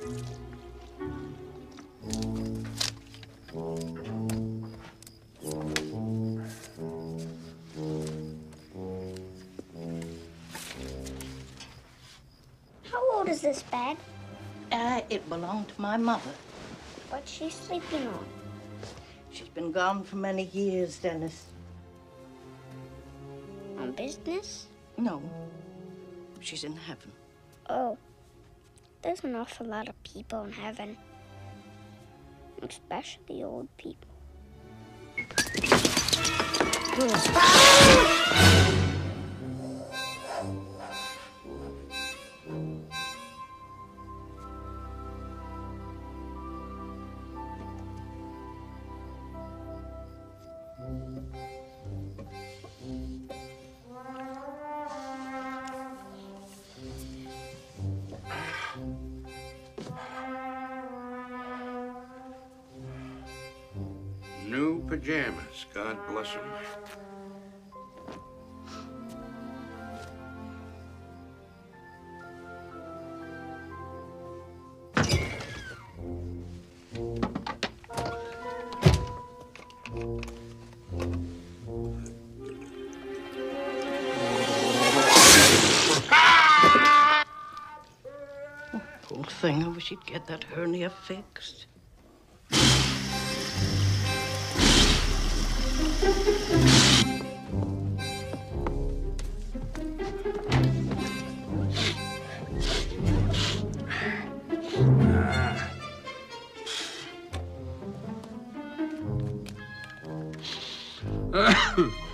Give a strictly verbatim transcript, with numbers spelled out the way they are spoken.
How old is this bed? Uh, it belonged to my mother. What's she sleeping on? She's been gone for many years, Dennis. On business? No. She's in heaven. Oh. There's an awful lot of people in heaven. Especially old people. New pajamas, God bless them. Poor thing, I wish he'd get that hernia fixed. Ah.